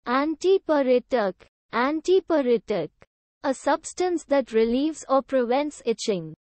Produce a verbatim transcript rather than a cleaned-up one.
Antipruritic. Antipruritic. A substance that relieves or prevents itching.